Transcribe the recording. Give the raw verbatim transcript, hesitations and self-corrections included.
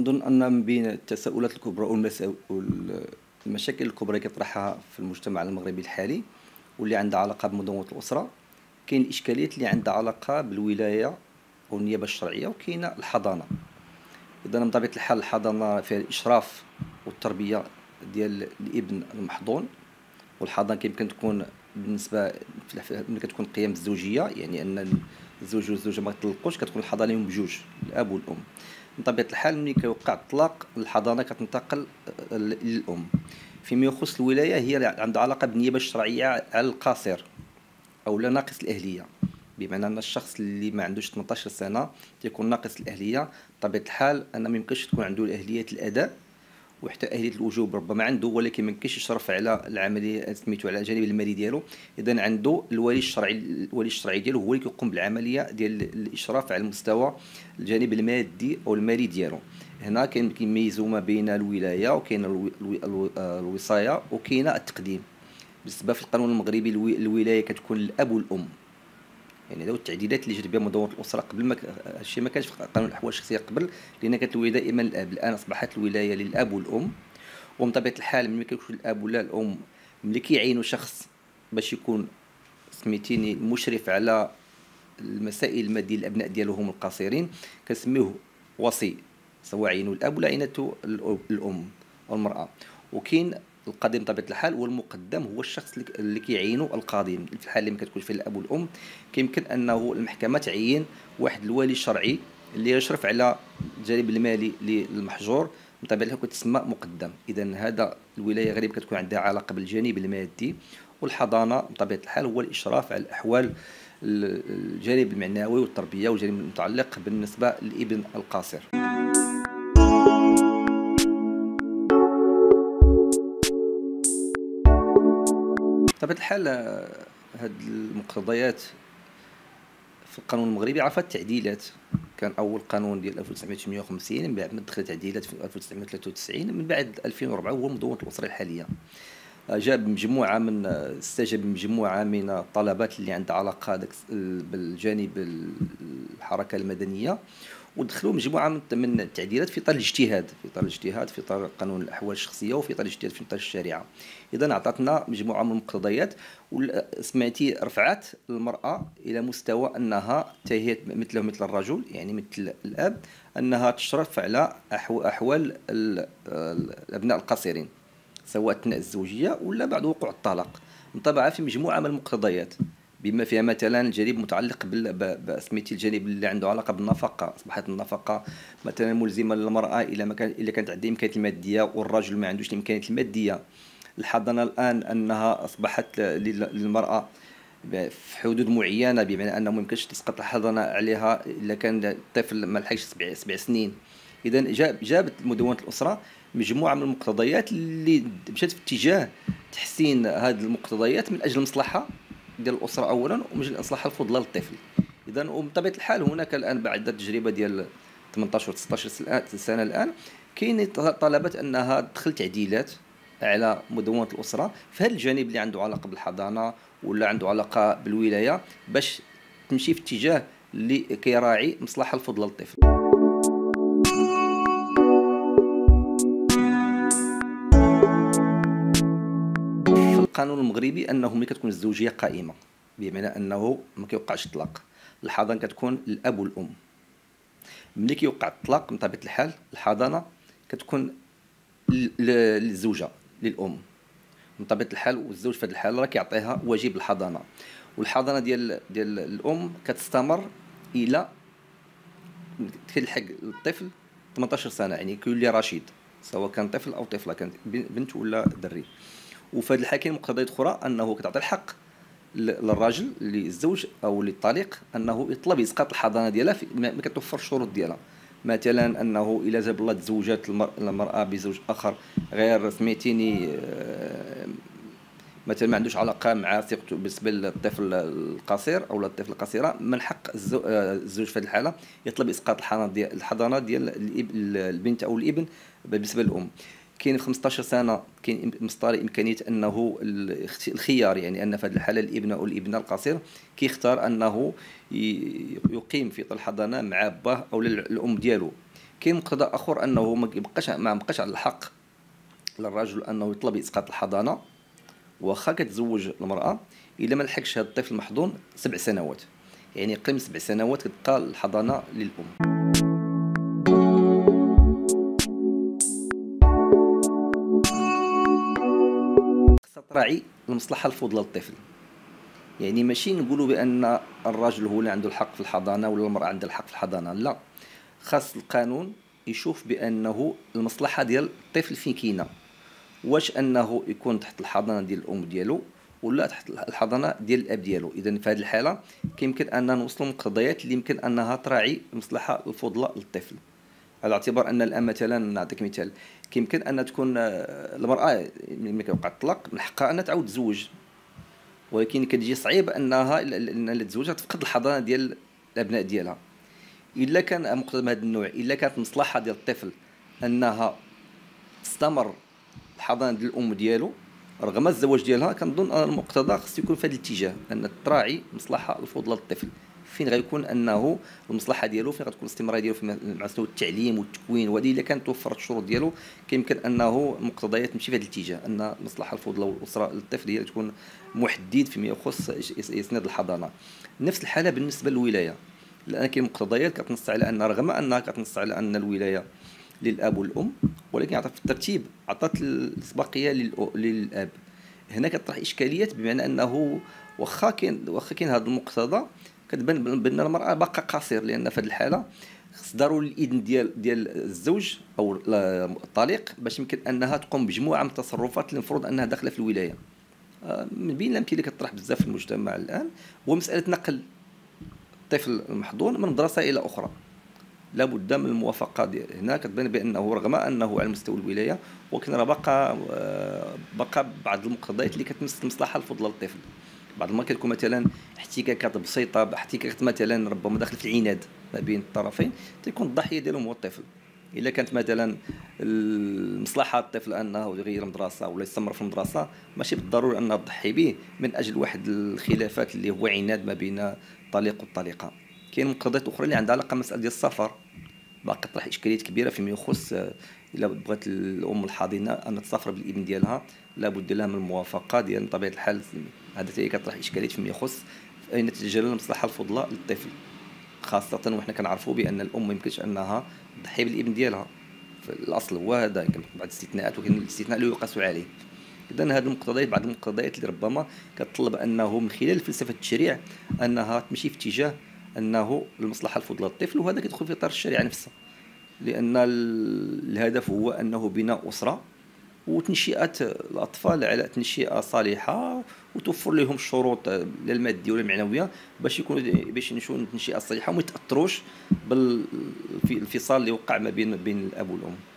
كنظن ان من بين التساؤلات الكبرى والمشاكل الكبرى اللي كيطرحها في المجتمع المغربي الحالي واللي عندها علاقه بمنظومه الاسره. كاين الاشكاليات اللي عندها علاقه بالولايه والنيابه الشرعيه، وكاينه الحضانه. اذا من طبيعه الحال الحضانه فيها الاشراف والتربيه ديال الابن المحضون، والحضانه يمكن تكون بالنسبه ملي كتكون قيم الزوجيه، يعني ان الزوج والزوجه ما يطلقوش، كتكون الحضانه لهم بجوج، الاب والام. من طبيعه الحال ملي كيوقع الطلاق الحضانه كتنتقل للام. فيما يخص الولايه هي عندها علاقه بالنيابه الشرعيه على القاصر او لا ناقص الاهليه، بمعنى ان الشخص اللي ما عندوش ثمانية عشر سنه تيكون ناقص الاهليه. بطبيعه الحال ان ما يمكنش تكون عنده اهليه الاداء وحتى اهليه الوجوب ربما عنده، ولكن ما يمكنش يشرف على العمليه سميتو على الجانب المالي ديالو. اذا عنده الولي الشرعي، الولي الشرعي ديالو هو اللي كيقوم بالعمليه ديال الاشراف على المستوى الجانب المادي او المالي ديالو. هنا كاين كيميزوا ما بين الولايه وكاين الوصايه وكاين التقديم. بالنسبه في القانون المغربي الولايه كتكون الاب والام، يعني هذو التعديلات اللي جات بها منظومه الاسره. قبل ما هادشي ما كانش في قانون الاحوال الشخصيه قبل، لان كانت الولايه دائما الاب. الان اصبحت الولايه للاب والام. ومن طبيعه الحال ملي كيكون الاب ولا الام ملي كيعينوا شخص باش يكون سميتيني مشرف على المسائل الماديه للابناء ديالهم القصيرين، كنسميوه وصي، سواء عينوا الاب ولا عينته الام او المراه. وكاين القاضي بطبيعه الحال، والمقدم هو الشخص اللي كيعينو القاضي. في الحال اللي ما كتكونش فيه الاب والام كيمكن انه المحكمه تعين واحد الولي الشرعي اللي يشرف على الجانب المالي للمحجور، بطبيعه الحال كتسمى مقدم. اذا هذا الولايه غالبا كتكون عندها علاقه بالجانب المادي. والحضانه بطبيعه الحال هو الاشراف على الاحوال الجانب المعنوي والتربيه والجانب المتعلق بالنسبه للابن القاصر. بطبيعة الحال هاد المقتضيات في القانون المغربي عرفت تعديلات. كان اول قانون ديال ألف وتسعمائة وثمانية وخمسين، من بعد ما دخلت تعديلات في ألف وتسعمائة وثلاثة وتسعين، من بعد ألفين وأربعة هو منظومه الاسره الحاليه. جاب مجموعه من استجاب مجموعه من الطلبات اللي عندها علاقه بالجانب الحركه المدنيه، ودخلوا مجموعه من التعديلات في اطار الاجتهاد، في اطار الاجتهاد في اطار قانون الاحوال الشخصيه، وفي اطار الاجتهاد في اطار الشريعه. اذا عطاتنا مجموعه من المقتضيات، سمعتي رفعت المراه الى مستوى انها تهيت مثله مثل الرجل، يعني مثل الاب، انها تشرف على احوال الابناء القصيرين سواء اثناء الزوجيه ولا بعد وقوع الطلاق، مطبعه في مجموعه من المقتضيات، بما فيها مثلا الجانب المتعلق بسميتي الجانب اللي عنده علاقه بالنفقه. اصبحت النفقه مثلا ملزمه للمراه الا ما كان الا كانت عندها الامكانيات الماديه، والرجل ما عندوش الامكانيات الماديه. الحضانه الان انها اصبحت للمراه في حدود معينه، بمعنى انه ما يمكنش تسقط الحضانه عليها الا كان الطفل ما لحقش سبع سبع سنين. اذا جاب جابت مدونه الاسره مجموعه من المقتضيات اللي مشات في اتجاه تحسين هذه المقتضيات من اجل المصلحه ديال الاسره اولا، ومن اجل الاصلاح الفضلى للطفل. اذا وبطبيعه الحال هناك الان بعد التجربه ديال ثمانية عشر و ستة عشر سنه الان كاين طلبات انها تدخل تعديلات على مدونه الاسره في هذا الجانب اللي عنده علاقه بالحضانه ولا عنده علاقه بالولايه، باش تمشي في اتجاه اللي كيراعي مصلحه الفضلى للطفل. القانون المغربي انه ملي كتكون الزوجيه قائمه، بمعنى انه ما كيوقعش الطلاق، الحضانه كتكون الاب والام. ملي كيوقع الطلاق من طبيعه الحال الحضانه كتكون للزوجه للام من طبيعه الحال، والزوج في هذه الحاله راه كيعطيها واجب الحضانه. والحضانه ديال ديال الام كتستمر الى كيلحق الطفل ثمانية عشر سنه، يعني كيولي رشيد، سواء كان طفل او طفله، كانت بنت ولا دري. وفي هذه الحاله كاين مقتضيات اخرى انه كتعطي الحق للراجل للزوج او للطليق انه يطلب اسقاط الحضانه ديالها ما كتوفر الشروط ديالها. مثلا انه الا جاب الله تزوجات المراه بزوج اخر غير سميتيني مثلا ما عندوش علاقه مع ثقته بالنسبه للطفل القصير او الطفل القصيره، من حق الزوج في هذه الحاله يطلب اسقاط الحضانه ديال الحضانه ديال البنت او الابن بالنسبه للام. كاين خمسة عشر سنه كاين مصدر امكانيه انه الخيار، يعني ان في هذه الحاله الابن او الابنه القصير كيختار انه يقيم في الحضانه مع باه او الام ديالو، كاين مقتضى اخر انه ما يبقاش ما بقاش على الحق للرجل انه يطلب اسقاط الحضانه، واخا كتزوج المراه الا ما لحقش هذا الطفل المحضون سبع سنوات، يعني قيم سبع سنوات كتبقى الحضانه للام. خاصها تراعي المصلحه الفضلى للطفل، يعني ماشي نقولوا بان الرجل هو اللي عنده الحق في الحضانه ولا المراه عندها الحق في الحضانه، لا، خاص القانون يشوف بانه المصلحه ديال الطفل فين كاينه، واش انه يكون تحت الحضانه ديال الام ديالو ولا تحت الحضانه ديال الاب ديالو. اذا في هذه الحاله كيمكن ان نوصلوا لمقتضيات اللي يمكن انها تراعي المصلحه الفضلى للطفل، على اعتبار ان الان مثلا نعطيك مثال، كيمكن ان تكون المراه ملي كيوقع الطلاق من حقها انها تعاود تزوج، ولكن كتجي صعيب انها انها تزوجها تفقد الحضانه ديال الابناء ديالها. الا كان مقتضى من هذا النوع، الا كانت المصلحه ديال الطفل انها تستمر الحضانه ديال الام ديالو رغم الزواج ديالها، كنظن ان المقتضى خص يكون في هذا الاتجاه، ان تراعي المصلحه الفضلى للطفل فين غيكون انه المصلحه ديالو، فين غتكون الاستمراريه ديالو في مستوى التعليم والتكوين، وهذه الا كانت توفرت الشروط ديالو كيمكن انه المقتضيات تمشي في هذا الاتجاه، ان المصلحه الفضلى والاسره للطفل هي تكون محدد فيما يخص اسناد الحضانه. نفس الحاله بالنسبه للولايه، لان كاين مقتضيات كتنص على ان رغم انها كتنص على ان الولايه للاب والام، ولكن عطات في الترتيب عطات الاسبقيه للاب. هنا كطرح اشكاليات، بمعنى انه واخا كاين واخا كاين هذا المقتضى كتبان بان المراه باقا قصير، لان في هذه الحاله خص ضروري الاذن ديال ديال الزوج او الطليق باش يمكن انها تقوم بمجموعه من التصرفات اللي المفروض انها داخله في الولايه. من بين الامثله اللي كتطرح بزاف في المجتمع الان هو مساله نقل الطفل المحضون من مدرسه الى اخرى، لابد من الموافقه ديال. هنا كتبان بانه رغم انه على مستوى الولايه، ولكن راه بقى بقى بعض المقتضيات اللي كتمس المصلحه الفضلى للطفل. بعض المرات كتكون مثلا احتكاكات بسيطه، احتكاكات مثلا ربما داخل في العناد ما بين الطرفين، تيكون الضحيه ديالهم هو الطفل. الا كانت مثلا المصلحه الطفل انه يغير مدرسه ولا يستمر في المدرسه، ماشي بالضروري انها تضحي به من اجل واحد الخلافات اللي هو عناد ما بين الطليق والطليقه. كاين مقتضيات اخرى اللي عندها علاقه بالمساله ديال السفر، باقي طرح اشكاليات كبيره فيما يخص الا بغات الام الحاضنه ان تسافر بالابن ديالها، لابد لها من الموافقه ديال بطبيعه الحال. هذا حتى كطرح اشكاليات فيما يخص اين تتجلى المصلحه الفضلى للطفل، خاصه وحنا كنعرفوا بان الام ما يمكنش انها تضحي بالابن ديالها في الاصل هو هذا، يمكن بعض الاستثناءات ولكن الاستثناء لا يقاس عليه. اذا هذه المقتضيات بعض المقتضيات اللي ربما كتطلب انه من خلال فلسفه التشريع انها تمشي في اتجاه انه المصلحه الفضلى للطفل، وهذا كيدخل في اطار الشريعه نفسها، لان الهدف هو انه بناء اسره وتنشئه الاطفال على تنشئه صالحه، وتوفر لهم الشروط الماديه والمعنويه باش يكونوا باش ينشئوا تنشئه صالحه وما يتاثروش بالانفصال اللي وقع ما بين بين الاب والام.